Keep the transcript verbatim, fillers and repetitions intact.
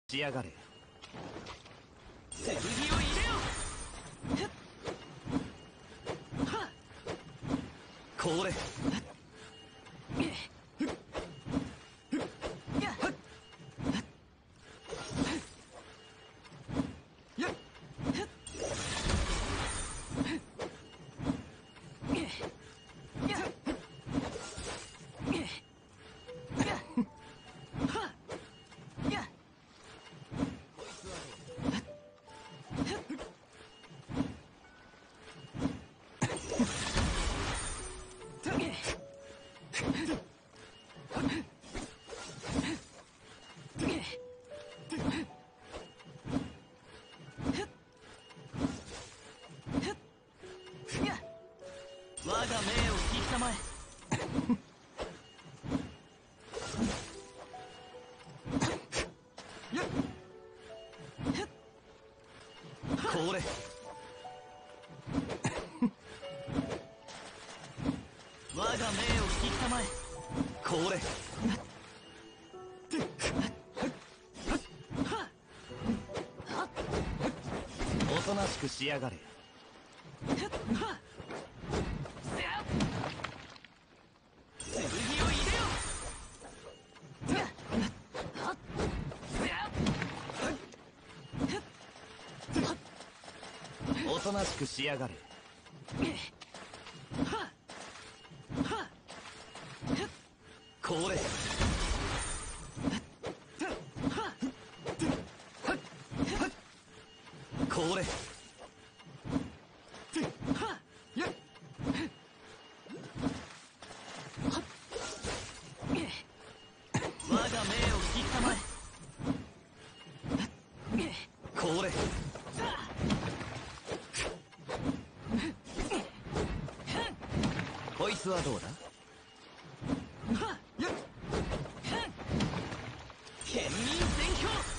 しやがれ。 剣を入れよ。 これ我が命を引きたまえ。 これ我が命を引きたまえ。 これおとなしくしやがれ。 剣を入れよ。 おとなしくしやがれ。これこれ我が命を引きたまえ。 これこいつはどうだ。 県民選挙。